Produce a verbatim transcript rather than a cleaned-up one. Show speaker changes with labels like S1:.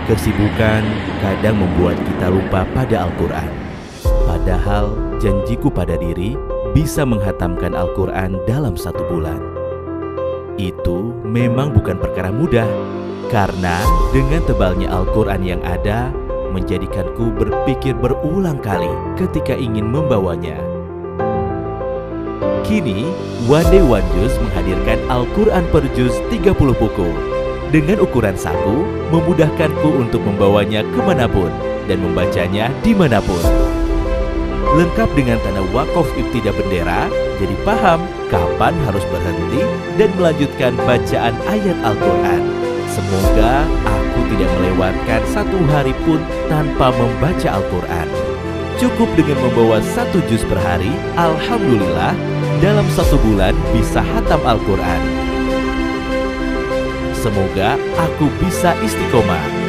S1: Kesibukan kadang membuat kita lupa pada Al-Quran. Padahal janjiku pada diri bisa menghatamkan Al-Quran dalam satu bulan. Itu memang bukan perkara mudah, karena dengan tebalnya Al-Quran yang ada, menjadikanku berpikir berulang kali ketika ingin membawanya. Kini, One Day One Juz menghadirkan Al-Quran per juz tiga puluh buku. Dengan ukuran saku, memudahkanku untuk membawanya kemanapun dan membacanya dimanapun. Lengkap dengan tanda wakaf ibtidah bendera, jadi paham kapan harus berhenti dan melanjutkan bacaan ayat Al-Quran. Semoga aku tidak melewatkan satu hari pun tanpa membaca Al-Quran. Cukup dengan membawa satu juz per hari, alhamdulillah, dalam satu bulan bisa hatam Al-Quran. Semoga aku bisa istiqomah